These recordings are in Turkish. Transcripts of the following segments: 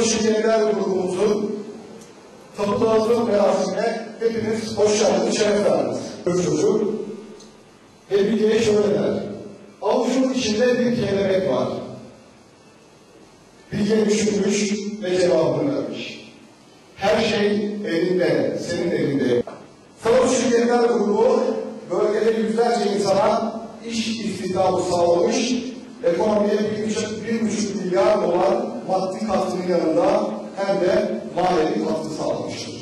Sarhoş Yeniler grubumuzun tapu dağıtım merasimine hepiniz hoş geldiniz, şeref verdiniz. Çocuk ve bilgiye şöyle der. Avucun içinde bir kelebek var. Bilge düşünmüş ve cevabını vermiş. Her şey elinde, senin elinde. Sarhoş Yeniler grubu bölgede yüzlerce insana iş istihdamı sağlamış, ekonomiye 1,5 milyar dolar maddi katkının yanında hem de manevi katkı sağlamıştır.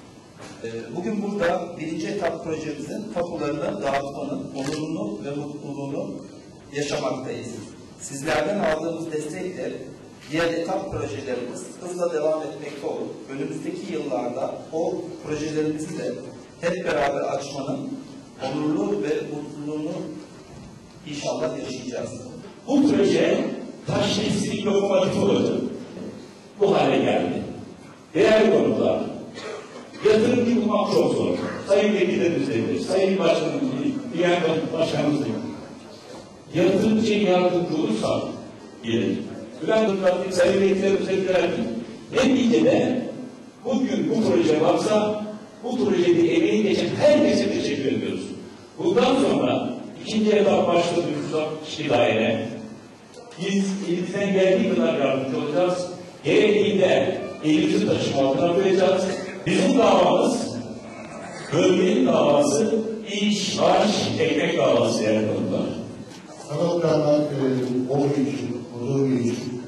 Bugün burada birinci etap projemizin tapularını dağıtmanın onurunu ve mutluluğunu yaşamaktayız. Sizlerden aldığımız destekle diğer etap projelerimiz hızla devam etmekte olur. Önümüzdeki yıllarda o projelerimizi de hep beraber açmanın onurlu ve mutluluğunu inşallah yaşayacağız. Bu proje taşnişlik lokomotif olacak. Bu hale geldi. Değerli konuklar, yatırımcı bulmak çok zor. Sayın Vekillerimiz de bilir, Sayın Başkanımız, diğer başkanımız da bilir. Yatırımcıya yardımcı olursa gelir. Bülent Hocam, Sayın Vekillerimize güvendim. Neticede bugün bu proje varsa, bu projede emeği geçen herkese teşekkür ediyoruz. Bundan sonra ikinci etap başladı 360 daire. Biz elimizden geldiği kadar yardımcı olacağız. Gerektiğinde elimizi taşıma altına koyacağız. Bizim davamız, bölgenin davası, iş, maaş, ekmek davası değerli konuklar. Sanatlardan olduğu için, huzur için,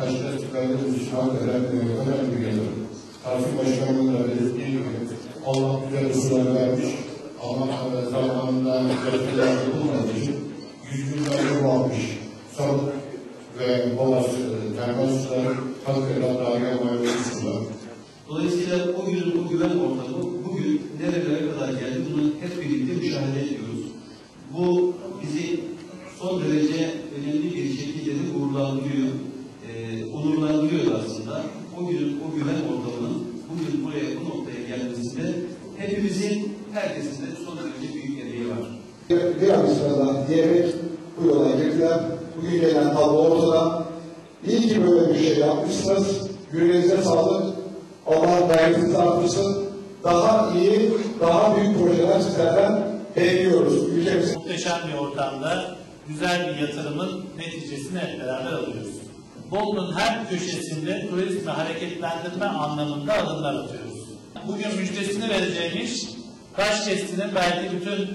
aşırı için önemli gelir. Tarif Başkanı'nın da belirttiği gibi Allah güzel usulleri vermiş. Allah zamanında gösterilen bulmadığı için yüzgünlerle boğalmış. Sağlık ve boğaz, termal suları, halk evlatlarına emanet sular. Dolayısıyla o günün bu güven ortamı bugün nerelere kadar geldi bunu hep birlikte müşahede ediyoruz. Bu bizi son derece önemli bir şekilde de gururlandırıyor, onurlandırıyor aslında. O günün o güven ortamının bugün buraya bu noktaya gelmesinde hepimizin, herkesin de son derece büyük emeği var. Bir an sırada diyerek bu yola girdiler. Bugün gelen tablo ortada. İyi ki böyle bir şey yapmışsınız. Yüreğinize sağlık. Allah gayretinizi artırsın. Daha iyi, daha büyük projeler sizlerden bekliyoruz. Ülkemizin muhteşem bir ortamda güzel bir yatırımın neticesini hep beraber alıyoruz. Bolu'nun her köşesinde turizmi hareketlendirme anlamında adımlar atıyoruz. Bugün müjdesini vereceğimiz Kaşkesti'nin belki bütün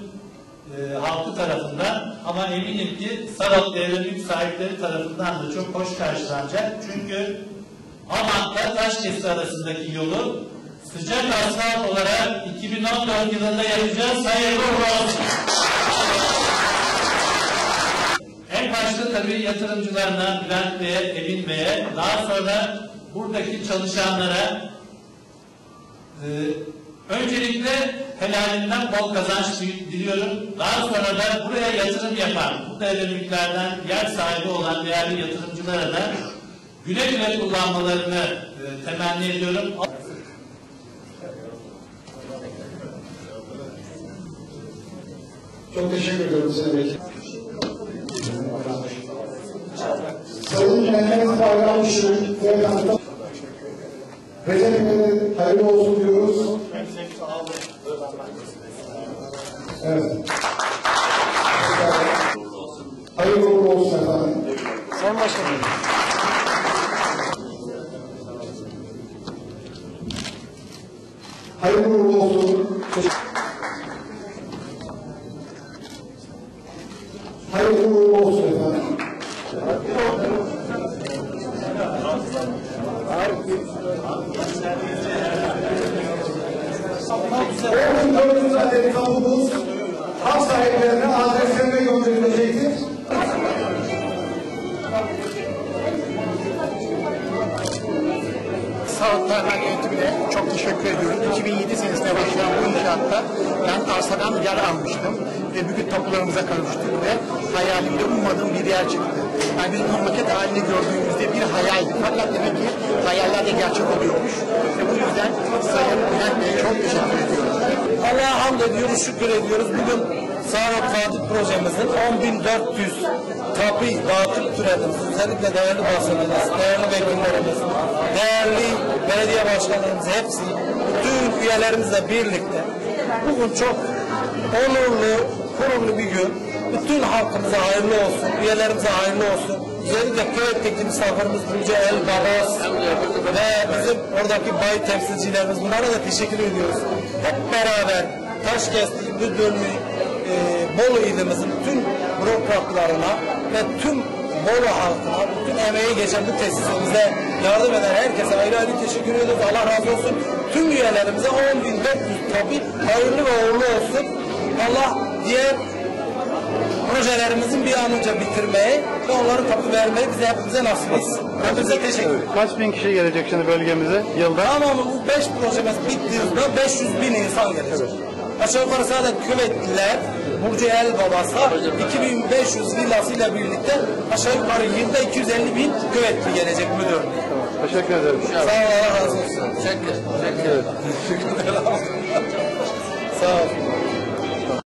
halkı tarafından ama eminim ki Sarot Devlet sahipleri tarafından da çok hoş karşılanacak. Çünkü Amak'la Kaşkesti arasındaki yolu sıcak asfalt olarak 2014 yılında yapacağız. Hayırlı olsun. En başta tabii yatırımcılarına, Bülent Bey'e, Emin Bey'e, daha sonra buradaki çalışanlara öncelikle helalinden bol kazanç diliyorum. Daha sonra da buraya yatırım yapan, bu değerli mülklerden yer sahibi olan değerli yatırımcılara da güle güle kullanmalarını temenni ediyorum. çok teşekkür ediyorum Sayın Vekil. Sayın Mehmet Bayramçı Beyefendi, Recep Bey'e hayırlı olsun diyoruz. Evet. Hayırlı uğurlu olsun efendim. Sayın Başkanım. Hayırlı uğurlu olsun. Hayırlı uğurlu olsun efendim. Onun 400 adet tavuğumuz hak sahiplerine adreslerine gönderilecektir. Sağlık Dernek Yönetimi'ne çok teşekkür ediyorum. 2007 senesinde başlayan bu inşaatta ben arsadan yer almıştım ve bugün tapularımıza kavuştuk ve hayalimde ummadığım bir yer çıktı. Yani biz bunu maket halini gördüğümüzde bir hayaldi. Fakat demek ki hayaller de gerçek oluyormuş. Ve bu yüzden Sayın Bülent Bey'e çok teşekkür ediyorum. Allah'a hamd ediyoruz, şükür ediyoruz. Bugün Sağlık Fatih projemizin 10.400 tapu dağıtıp türediğimiz, özellikle değerli basınımız, değerli vekillerimiz, değerli belediye başkanlarımız hepsi, bütün üyelerimizle birlikte bugün çok onurlu, gururlu bir gün. Bütün halkımıza hayırlı olsun, üyelerimize hayırlı olsun. Özellikle köydeki misafirimiz Burcu El Babas ve bizim oradaki bayi temsilcilerimiz, bunlara da teşekkür ediyoruz. Hep beraber Taşkesti Müdürlüğü, Bolu ilimizin tüm bürokratlarına ve tüm Bolu halkına, bütün emeği geçen bu tesisimize yardım eden herkese ayrı ayrı teşekkür ediyoruz. Allah razı olsun. Tüm üyelerimize 10.400 tabi hayırlı ve uğurlu olsun. Allah diğer projelerimizin bir an önce bitirmeyi ve onların kapı vermeyi bize hepimize nasip etsin. Hepinize teşekkür ederim. Kaç bin kişi gelecek şimdi bölgemize yılda? Tamamı bu 5 projemiz bittiğinde 500.000 insan gelecek. Aşağı yukarı zaten Küvetliler, Burcu El Babas'a 2500 villasıyla birlikte aşağı yukarı yılda 250.000 Küvetli gelecek müdür. Teşekkür ederim. Sağ ol, Allah razı olsun. Teşekkür ederim. Sağ ol.